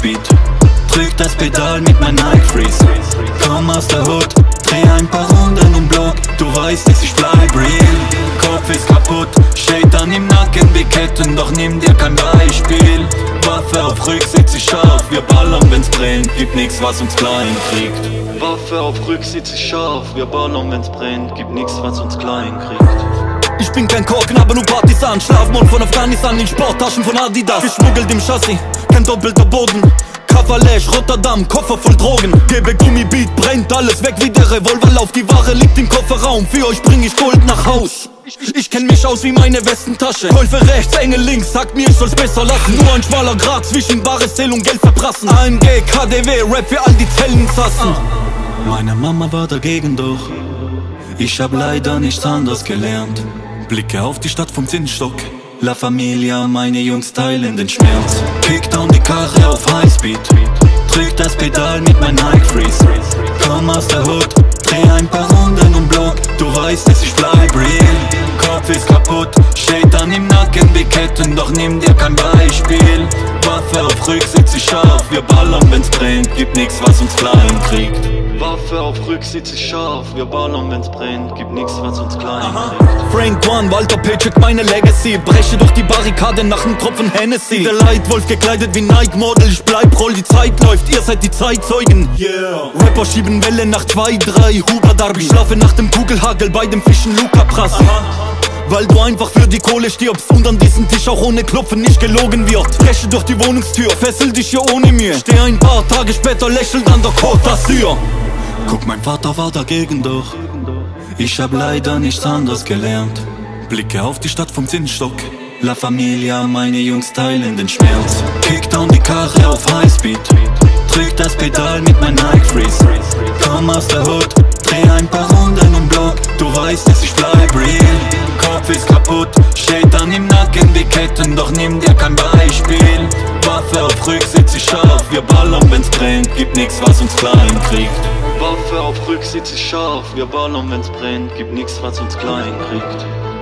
Highspeed. Drück das Pedal mit mein Nike Freeze. Komm aus der Hood, dreh ein paar Runden im Block. Du weißt, dass ich bleib real. Kopf ist kaputt, Shaitan im Nacken wie Ketten. Doch nimm dir kein Beispiel. Waffe auf Rücksitz ist scharf, wir ballern wenn's brennt. Gibt nix, was uns klein kriegt. Waffe auf Rücksitz ist scharf, wir ballern wenn's brennt. Gibt nix, was uns klein kriegt. Ich bin kein Korken, aber nur Partisan. Schlafmond von Afghanistan in Sporttaschen von Adidas. Geschmuggelt im Chassis, kein doppelter Boden. Kafalesch, Rotterdam, Koffer voll Drogen. Gebe Gummibeat, brennt alles weg wie der Revolverlauf. Die Ware liegt im Kofferraum, für euch bring ich Gold nach Haus. Ich kenn mich aus wie meine Westentasche. Käufe rechts, Engel links, sagt mir ich soll's besser lassen. Nur ein schmaler Grat zwischen bares Zähl und Geld verprassen. AMG, KDW, Rap für all die Zellensassen. Meine Mama war dagegen, doch ich hab leider nichts anderes gelernt. Blicke auf die Stadt vom Zinsstock. La Familia, meine Jungs teilen den Schmerz. Kickdown die Karre auf Highspeed. Drück das Pedal mit mein Nike Freeze. Komm aus der Hood, dreh ein paar Runden im Block. Du weißt, dass ich bleib real. Kopf ist kaputt, Shaitan im Nacken wie Ketten. Doch nimm dir kein Beispiel. Waffe auf Rücksitz ist scharf, wir ballern wenn's brennt. Gibt nix, was uns klein kriegt. Waffe auf Rücksitz ist scharf, wir ballern wenn's brennt. Gibt nix, was uns klein kriegt. Frank One, Walter Paycheck, meine Legacy. Breche durch die Barrikade nach nem Tropfen Hennessy. Der Leitwolf gekleidet wie Nike Model. Ich bleib, roll, die Zeit läuft, ihr seid die Zeitzeugen. Yeah. Rapper schieben Welle nach 2, 3 Huber Darby. Ich schlafe nach dem Kugelhagel bei dem Fischen Luca Prass. Weil du einfach für die Kohle stirbst und an diesem Tisch auch ohne Klopfen nicht gelogen wird. Breche durch die Wohnungstür, fessel dich hier ohne mir. Steh ein paar Tage später lächelnd an der Côte d'Azur. Guck, mein Vater war dagegen, doch ich hab leider nichts anderes gelernt. Blicke auf die Stadt vom Zinsstock. La Familia, meine Jungs teilen den Schmerz. Kickdown die Karre auf Highspeed. Drück das Pedal mit mein Nike Freeze. Komm aus der Hood, dreh ein paar Runden im Block. Du weißt, dass ich bleib real. Kopf ist kaputt, Shaitan im Nacken wie Ketten. Doch nimm dir kein Beispiel. Waffe auf Rücksitz ist scharf, wir ballern wenn's brennt. Gibt nix, was uns klein kriegt. Waffe auf Rücksitz ist scharf, wir ballern wenn's brennt. Gibt nix, was uns klein kriegt.